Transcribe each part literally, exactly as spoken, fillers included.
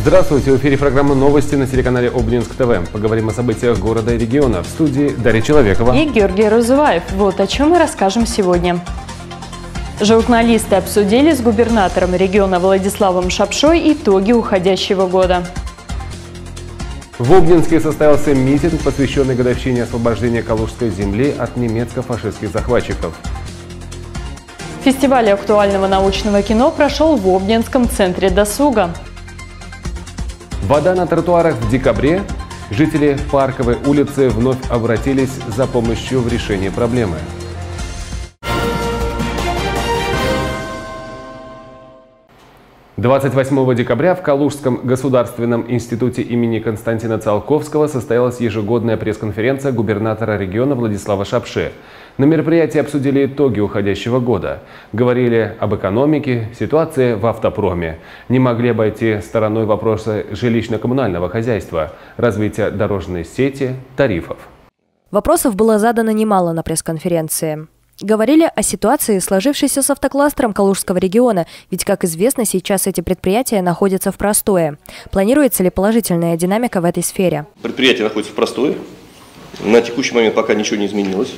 Здравствуйте, в эфире программа «Новости» на телеканале Обнинск ТВ. Поговорим о событиях города и региона. В студии Дарья Человекова и Георгий Розуваев. Вот о чем мы расскажем сегодня. Журналисты обсудили с губернатором региона Владиславом Шапшой итоги уходящего года. В Обнинске состоялся митинг, посвященный годовщине освобождения Калужской земли от немецко-фашистских захватчиков. Фестиваль актуального научного кино прошел в Обнинском центре досуга. Вода на тротуарах в декабре. Жители Парковой улицы вновь обратились за помощью в решении проблемы. двадцать восьмого декабря в Калужском государственном институте имени Константина Циолковского состоялась ежегодная пресс-конференция губернатора региона Владислава Шапши. На мероприятии обсудили итоги уходящего года. Говорили об экономике, ситуации в автопроме. Не могли обойти стороной вопросы жилищно-коммунального хозяйства, развития дорожной сети, тарифов. Вопросов было задано немало на пресс-конференции. Говорили о ситуации, сложившейся с автокластером Калужского региона, ведь, как известно, сейчас эти предприятия находятся в простое. Планируется ли положительная динамика в этой сфере? Предприятие находится в простое. На текущий момент пока ничего не изменилось.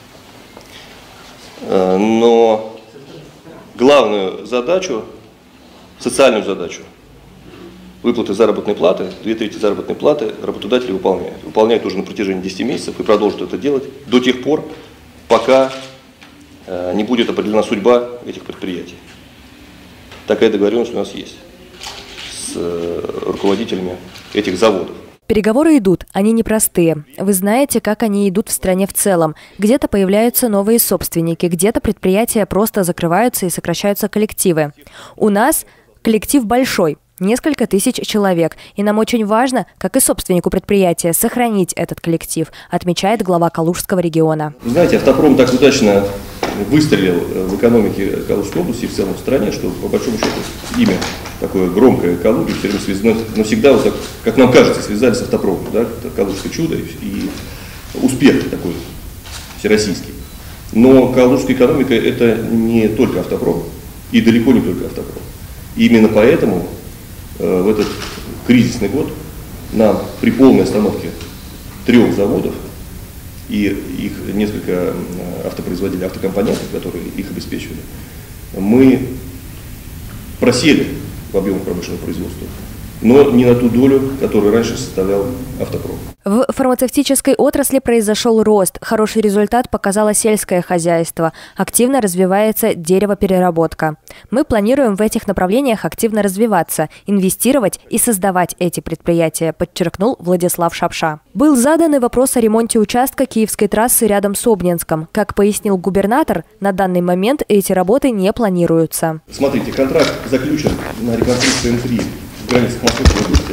Но главную задачу, социальную задачу, выплаты заработной платы, две трети заработной платы работодатели выполняют. Выполняют уже на протяжении десяти месяцев и продолжат это делать до тех пор, пока не будет определена судьба этих предприятий. Такая договоренность у нас есть с руководителями этих заводов. Переговоры идут, они непростые. Вы знаете, как они идут в стране в целом. Где-то появляются новые собственники, где-то предприятия просто закрываются и сокращаются коллективы. У нас коллектив большой. Несколько тысяч человек. И нам очень важно, как и собственнику предприятия, сохранить этот коллектив, отмечает глава Калужского региона. Вы знаете, автопром так удачно выстрелил в экономике Калужской области и в целом в стране, что по большому счету имя такое громкое Калуги все время связано, навсегда, вот так, как нам кажется, связали с автопромом. Да? Это Калужское чудо и успех такой всероссийский. Но калужская экономика – это не только автопром и далеко не только автопром. И именно поэтому в этот кризисный год нам при полной остановке трех заводов и их несколько автопроизводителей, автокомпонентов, которые их обеспечивали, мы просели в объемах промышленного производства, но не на ту долю, которую раньше составлял автопром. В фармацевтической отрасли произошел рост. Хороший результат показало сельское хозяйство. Активно развивается деревопереработка. Мы планируем в этих направлениях активно развиваться, инвестировать и создавать эти предприятия, подчеркнул Владислав Шапша. Был задан и вопрос о ремонте участка Киевской трассы рядом с Обнинском. Как пояснил губернатор, на данный момент эти работы не планируются. Смотрите, контракт заключен на реконструкцию М три в границах Московской области.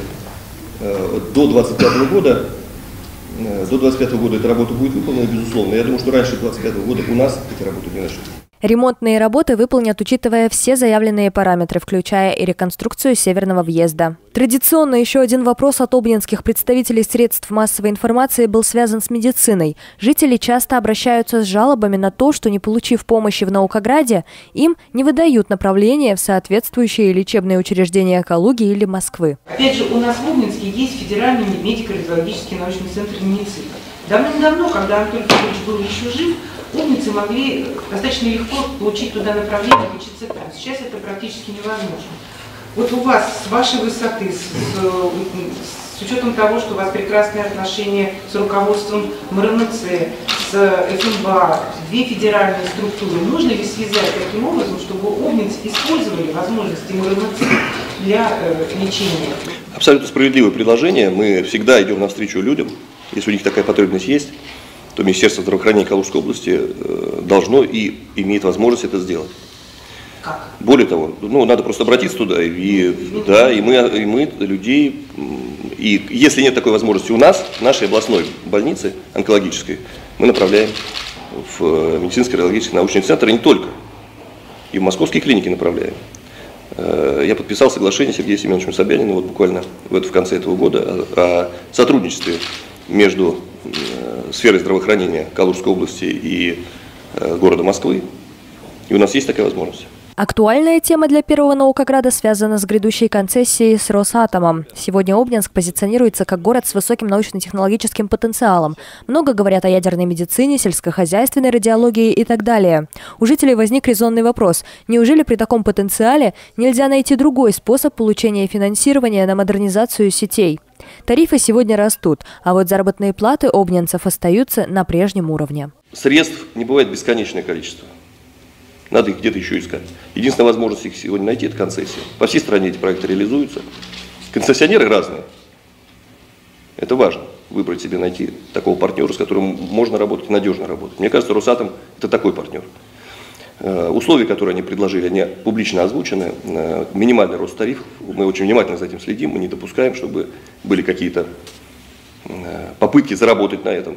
До двадцать пятого года, до двадцать пятого года эта работа будет выполнена, безусловно. Я думаю, что раньше двадцать пятого года у нас эти работы не начнутся. Ремонтные работы выполнят, учитывая все заявленные параметры, включая и реконструкцию северного въезда. Традиционно еще один вопрос от обнинских представителей средств массовой информации был связан с медициной. Жители часто обращаются с жалобами на то, что, не получив помощи в Наукограде, им не выдают направления в соответствующие лечебные учреждения Калуги или Москвы. Опять же, у нас в Обнинске есть федеральный медико-радиологический научный центр НИИЦИКа. Давным-давно, когда Анатолий Петрович был еще жив, умницы могли достаточно легко получить туда направление, лечиться там. Сейчас это практически невозможно. Вот у вас, с вашей высоты, с, с, с учетом того, что у вас прекрасные отношения с руководством МРНЦ, с ФМБА, две федеральные структуры, можно ли связать таким образом, чтобы умницы использовали возможности МРНЦ для э, лечения? Абсолютно справедливое предложение. Мы всегда идем навстречу людям. Если у них такая потребность есть, то Министерство здравоохранения Калужской области должно и имеет возможность это сделать. Как? Более того, ну, надо просто обратиться туда, и, да, и, мы, и мы людей, и если нет такой возможности у нас, в нашей областной больнице онкологической, мы направляем в медицинский радиологический научный центр, и не только, и в московские клиники направляем. Я подписал соглашение с Сергеем Семеновичем Собяниным вот буквально в, это, в конце этого года о, о сотрудничестве между сферой здравоохранения Калужской области и города Москвы. И у нас есть такая возможность. Актуальная тема для Первого Наукограда связана с грядущей концессией с Росатомом. Сегодня Обнинск позиционируется как город с высоким научно-технологическим потенциалом. Много говорят о ядерной медицине, сельскохозяйственной радиологии и так далее. У жителей возник резонный вопрос. Неужели при таком потенциале нельзя найти другой способ получения финансирования на модернизацию сетей? Тарифы сегодня растут, а вот заработные платы обнинцев остаются на прежнем уровне. Средств не бывает бесконечное количество. Надо их где-то еще искать. Единственная возможность их сегодня найти – это концессия. По всей стране эти проекты реализуются. Концессионеры разные. Это важно. Выбрать себе, найти такого партнера, с которым можно работать, надежно работать. Мне кажется, Росатом – это такой партнер. Условия, которые они предложили, они публично озвучены. Минимальный рост тарифов. Мы очень внимательно за этим следим. Мы не допускаем, чтобы были какие-то попытки заработать на этом.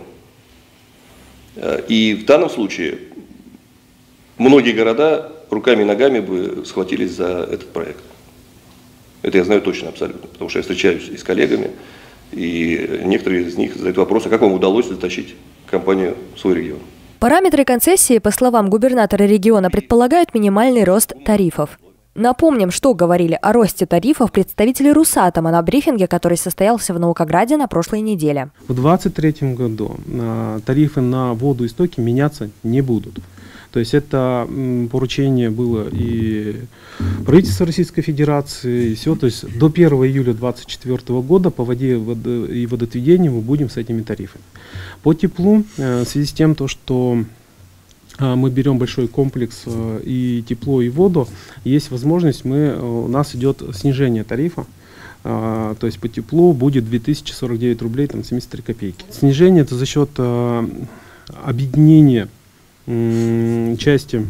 И в данном случае многие города руками и ногами бы схватились за этот проект. Это я знаю точно, абсолютно. Потому что я встречаюсь и с коллегами, и некоторые из них задают вопрос, а как вам удалось затащить компанию в свой регион. Параметры концессии, по словам губернатора региона, предполагают минимальный рост тарифов. Напомним, что говорили о росте тарифов представители Росатома на брифинге, который состоялся в Наукограде на прошлой неделе. В две тысячи двадцать третьем году тарифы на воду и стоки меняться не будут. То есть это поручение было и правительства Российской Федерации, и все. То есть до первого июля две тысячи двадцать четвёртого года по воде и водоотведению мы будем с этими тарифами. По теплу, в связи с тем, то, что мы берем большой комплекс и тепло, и воду, есть возможность, мы, у нас идет снижение тарифа. То есть по теплу будет две тысячи сорок девять рублей, там семьдесят три копейки. Снижение это за счет объединения части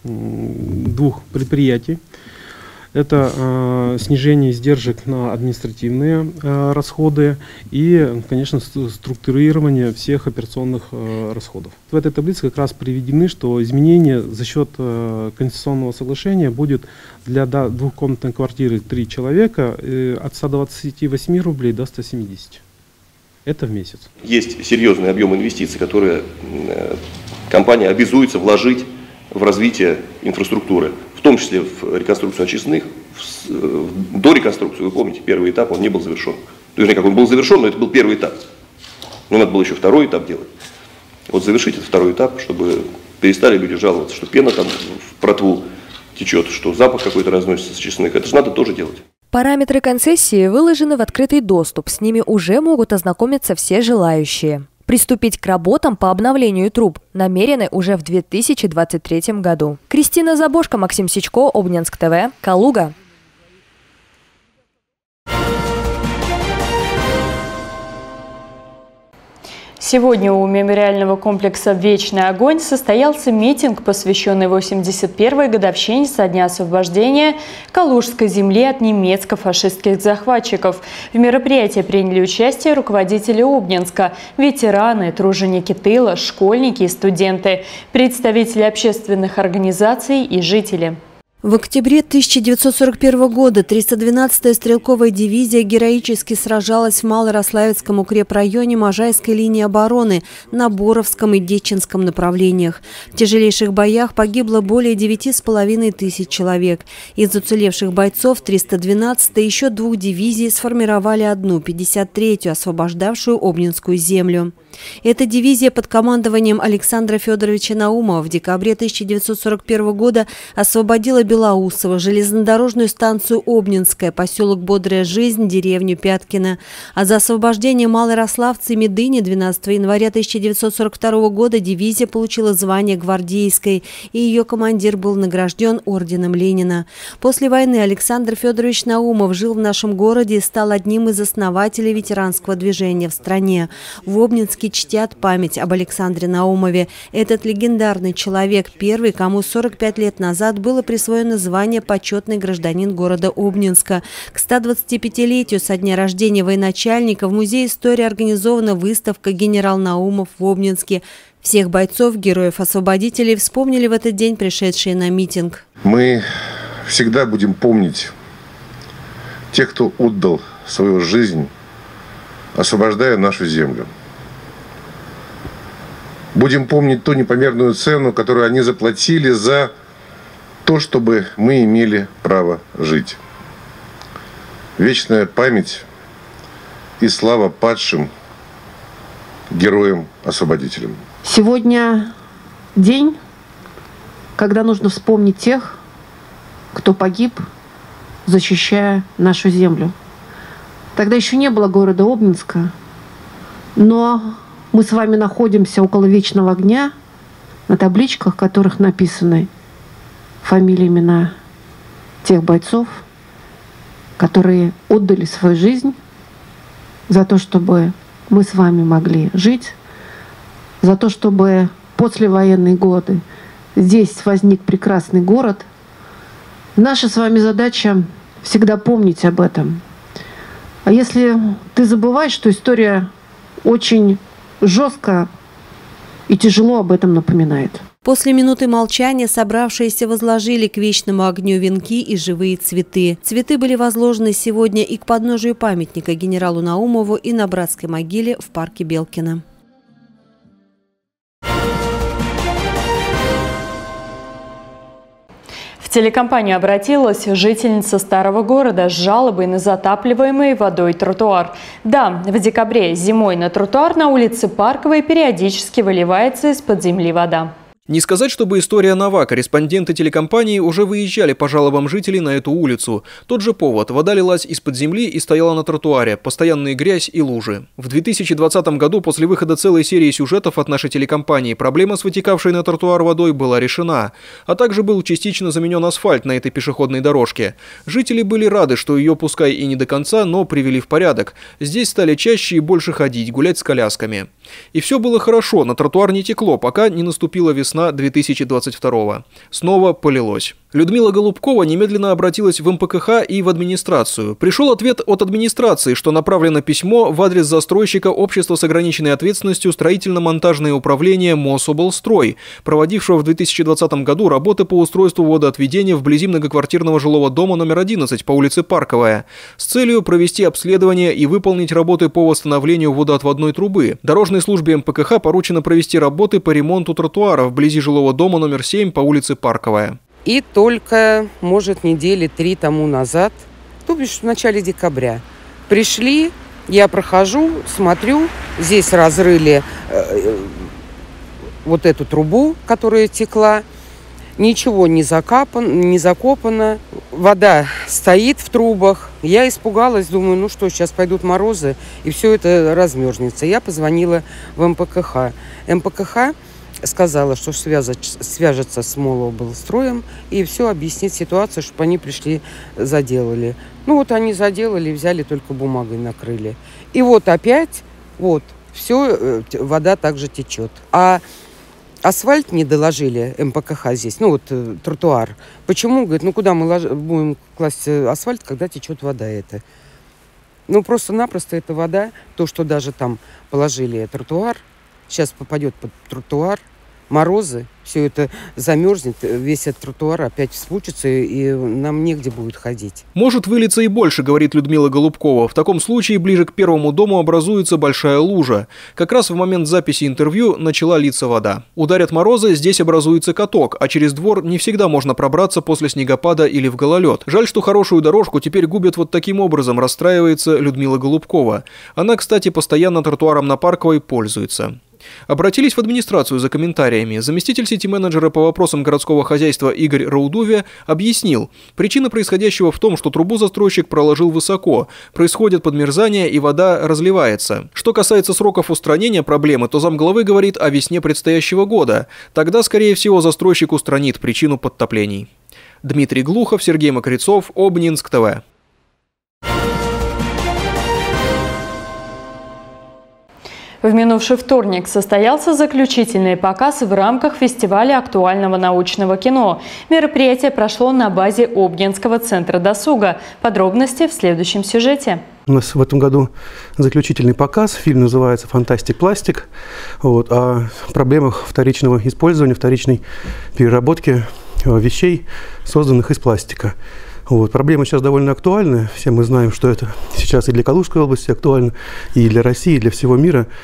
двух предприятий. Это э, снижение издержек на административные э, расходы и, конечно, структурирование всех операционных э, расходов. В этой таблице как раз приведены, что изменение за счет э, конституционного соглашения будет для да, двухкомнатной квартиры три человека э, от ста двадцати восьми рублей до ста семидесяти. Это в месяц. Есть серьезный объем инвестиций, которые э, компания обязуется вложить в развитие инфраструктуры, в том числе в реконструкцию очистных. В, до реконструкции, вы помните, первый этап, он не был завершен. Точнее, как он был завершен, но это был первый этап. Но надо было еще второй этап делать. Вот завершить этот второй этап, чтобы перестали люди жаловаться, что пена там в протву течет, что запах какой-то разносится с очистных. Это же надо тоже делать. Параметры концессии выложены в открытый доступ. С ними уже могут ознакомиться все желающие. Приступить к работам по обновлению труб намерены уже в две тысячи двадцать третьем году. Кристина Забошко, Максим Сичко, Обнинск ТВ, Калуга. Сегодня у мемориального комплекса «Вечный огонь» состоялся митинг, посвященный восемьдесят первой годовщине со дня освобождения Калужской земли от немецко-фашистских захватчиков. В мероприятии приняли участие руководители Обнинска, ветераны, труженики тыла, школьники и студенты, представители общественных организаций и жители. В октябре тысяча девятьсот сорок первого года триста двенадцатая стрелковая дивизия героически сражалась в Малорославецком укрепрайоне Можайской линии обороны на Боровском и Деченском направлениях. В тяжелейших боях погибло более девяти с половиной тысяч человек. Из уцелевших бойцов триста двенадцатой еще двух дивизий сформировали одну, пятьдесят третью, освобождавшую Обнинскую землю. Эта дивизия под командованием Александра Федоровича Наумова в декабре тысяча девятьсот сорок первого года освободила Белоусово, железнодорожную станцию Обнинская, поселок Бодрая Жизнь, деревню Пяткино. А за освобождение Малорославца и Медыни двенадцатого января тысяча девятьсот сорок второго года дивизия получила звание гвардейской, и ее командир был награжден орденом Ленина. После войны Александр Федорович Наумов жил в нашем городе и стал одним из основателей ветеранского движения в стране. В Обнинске чтят память об Александре Наумове. Этот легендарный человек первый, кому сорок пять лет назад было присвоено звание «Почетный гражданин города Обнинска». К стодвадцатипятилетию со дня рождения военачальника в Музее истории организована выставка «Генерал Наумов в Обнинске». Всех бойцов, героев-освободителей вспомнили в этот день пришедшие на митинг. Мы всегда будем помнить тех, кто отдал свою жизнь, освобождая нашу землю. Будем помнить ту непомерную цену, которую они заплатили за то, чтобы мы имели право жить. Вечная память и слава падшим героям-освободителям. Сегодня день, когда нужно вспомнить тех, кто погиб, защищая нашу землю. Тогда еще не было города Обнинска, но мы с вами находимся около Вечного огня, на табличках, в которых написаны фамилии, имена тех бойцов, которые отдали свою жизнь за то, чтобы мы с вами могли жить, за то, чтобы послевоенные годы здесь возник прекрасный город. Наша с вами задача всегда помнить об этом. А если ты забываешь, что история очень жестко и тяжело об этом напоминает. После минуты молчания собравшиеся возложили к вечному огню венки и живые цветы. Цветы были возложены сегодня и к подножию памятника генералу Наумову, и на братской могиле в парке Белкино. В телекомпанию обратилась жительница Старого города с жалобой на затапливаемый водой тротуар. Да, в декабре зимой на тротуар на улице Парковой периодически выливается из-под земли вода. Не сказать, чтобы история нова. Корреспонденты телекомпании уже выезжали по жалобам жителей на эту улицу. Тот же повод. Вода лилась из-под земли и стояла на тротуаре. Постоянная грязь и лужи. В две тысячи двадцатом году после выхода целой серии сюжетов от нашей телекомпании проблема с вытекавшей на тротуар водой была решена. А также был частично заменен асфальт на этой пешеходной дорожке. Жители были рады, что ее, пускай и не до конца, но привели в порядок. Здесь стали чаще и больше ходить, гулять с колясками. И все было хорошо, на тротуар не текло, пока не наступила весна две тысячи двадцать второго. Снова полилось. Людмила Голубкова немедленно обратилась в эм пэ ка ха и в администрацию. Пришел ответ от администрации, что направлено письмо в адрес застройщика Общества с ограниченной ответственностью строительно-монтажное управление Мособлстрой, проводившего в две тысячи двадцатом году работы по устройству водоотведения вблизи многоквартирного жилого дома номер одиннадцать по улице Парковая, с целью провести обследование и выполнить работы по восстановлению водоотводной трубы. Дорожной службе эм пэ ка ха поручено провести работы по ремонту тротуара вблизи жилого дома номер семь по улице Парковая. И только, может, недели три тому назад, то бишь в начале декабря, пришли, я прохожу, смотрю, здесь разрыли э, вот эту трубу, которая текла, ничего не закапан, не закопано, вода стоит в трубах. Я испугалась, думаю, ну что, сейчас пойдут морозы, и все это размерзнется. Я позвонила в эм пэ ка ха. эм пэ ка ха сказала, что свяжется с Молоблстроем и все объяснит ситуацию, чтобы они пришли, заделали. Ну вот они заделали, взяли, только бумагой накрыли. И вот опять, вот, все, вода также течет. А асфальт не доложили эм пэ ка ха здесь, ну вот тротуар. Почему? Говорит, ну куда мы лож... будем класть асфальт, когда течет вода эта? Ну просто-напросто эта вода, то, что даже там положили тротуар, сейчас попадет под тротуар, морозы, все это замерзнет, весь этот тротуар опять вспучится, и нам негде будет ходить. Может вылиться и больше, говорит Людмила Голубкова. В таком случае ближе к первому дому образуется большая лужа. Как раз в момент записи интервью начала литься вода. Ударят морозы, здесь образуется каток, а через двор не всегда можно пробраться после снегопада или в гололед. Жаль, что хорошую дорожку теперь губят вот таким образом, расстраивается Людмила Голубкова. Она, кстати, постоянно тротуаром на Парковой пользуется. Обратились в администрацию за комментариями. Заместитель сити-менеджера по вопросам городского хозяйства Игорь Раудуве объяснил, причина происходящего в том, что трубу застройщик проложил высоко, происходит подмерзание и вода разливается. Что касается сроков устранения проблемы, то замглавы говорит о весне предстоящего года. Тогда, скорее всего, застройщик устранит причину подтоплений. Дмитрий Глухов, Сергей Мокрицов, Обнинск ТВ. В минувший вторник состоялся заключительный показ в рамках фестиваля актуального научного кино. Мероприятие прошло на базе Обнинского центра досуга. Подробности в следующем сюжете. У нас в этом году заключительный показ. Фильм называется «Фантастик Пластик». Вот, о проблемах вторичного использования, вторичной переработки вещей, созданных из пластика. Вот. Проблема сейчас довольно актуальна. Все мы знаем, что это сейчас и для Калужской области актуально, и для России, и для всего мира.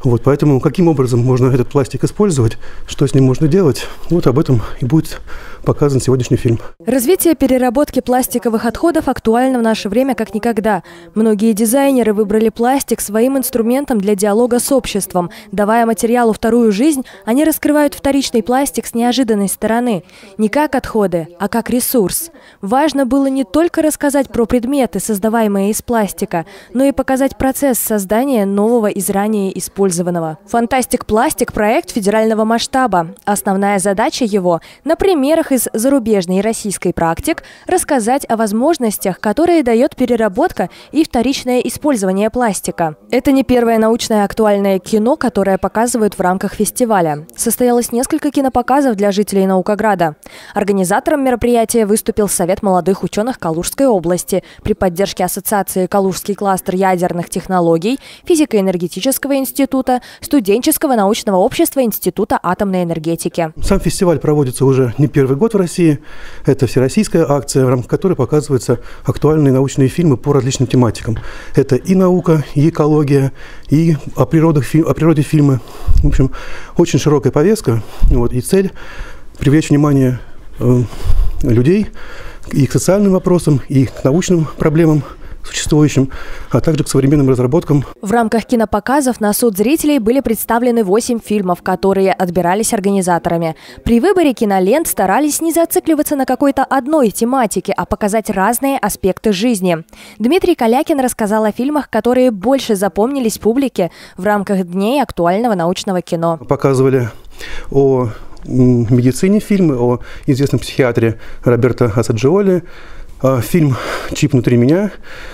Вот, поэтому каким образом можно этот пластик использовать, что с ним можно делать, вот об этом и будет показан сегодняшний фильм. Развитие переработки пластиковых отходов актуально в наше время как никогда. Многие дизайнеры выбрали пластик своим инструментом для диалога с обществом. Давая материалу вторую жизнь, они раскрывают вторичный пластик с неожиданной стороны. Не как отходы, а как ресурс. Важно было не только рассказать про предметы, создаваемые из пластика, но и показать процесс создания нового из ранее использованного. «Фантастик Пластик» – проект федерального масштаба. Основная задача его – на примерах из зарубежной и российской практик рассказать о возможностях, которые дает переработка и вторичное использование пластика. Это не первое научное актуальное кино, которое показывают в рамках фестиваля. Состоялось несколько кинопоказов для жителей Наукограда. Организатором мероприятия выступил Совет молодых ученых Калужской области при поддержке Ассоциации «Калужский кластер ядерных технологий», Физико-энергетического института, Студенческого научного общества Института атомной энергетики. Сам фестиваль проводится уже не первый год в России. Это всероссийская акция, в рамках которой показываются актуальные научные фильмы по различным тематикам. Это и наука, и экология, и о, природах, о природе фильмы. В общем, очень широкая повестка. Вот, и цель – привлечь внимание э, людей и к социальным вопросам, и к научным проблемам существующим, а также к современным разработкам. В рамках кинопоказов на суд зрителей были представлены восемь фильмов, которые отбирались организаторами. При выборе кинолент старались не зацикливаться на какой-то одной тематике, а показать разные аспекты жизни. Дмитрий Калякин рассказал о фильмах, которые больше запомнились публике в рамках Дней актуального научного кино. Показывали о медицине фильмы, о известном психиатре Роберто Ассаджиоли, фильм «Чип внутри меня»,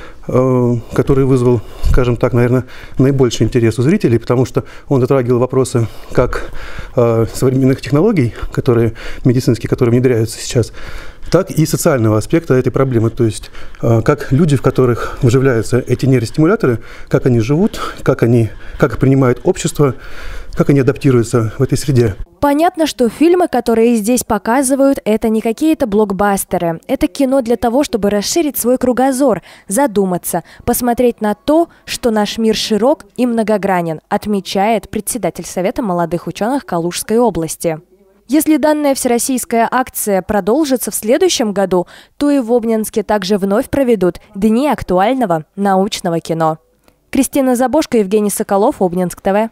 который вызвал, скажем так, наверное, наибольший интерес у зрителей, потому что он затрагивал вопросы как современных технологий, которые, медицинские, которые внедряются сейчас, так и социального аспекта этой проблемы. То есть как люди, в которых вживляются эти нейростимуляторы, как они живут, как, они, как их принимает общество, как они адаптируются в этой среде. Понятно, что фильмы, которые здесь показывают, это не какие-то блокбастеры. Это кино для того, чтобы расширить свой кругозор, задуматься, посмотреть на то, что наш мир широк и многогранен, отмечает председатель Совета молодых ученых Калужской области. Если данная всероссийская акция продолжится в следующем году, то и в Обнинске также вновь проведут Дни актуального научного кино. Кристина Забошко, Евгений Соколов, Обнинск ТВ.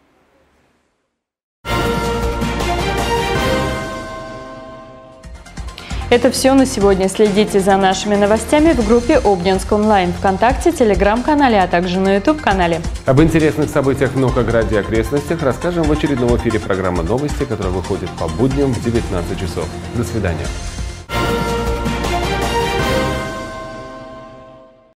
Это все на сегодня. Следите за нашими новостями в группе Обнинск онлайн, ВКонтакте, Телеграм-канале, а также на Ютуб-канале. Об интересных событиях в Наукограде и окрестностях расскажем в очередном эфире программы «Новости», которая выходит по будням в девятнадцать часов. До свидания.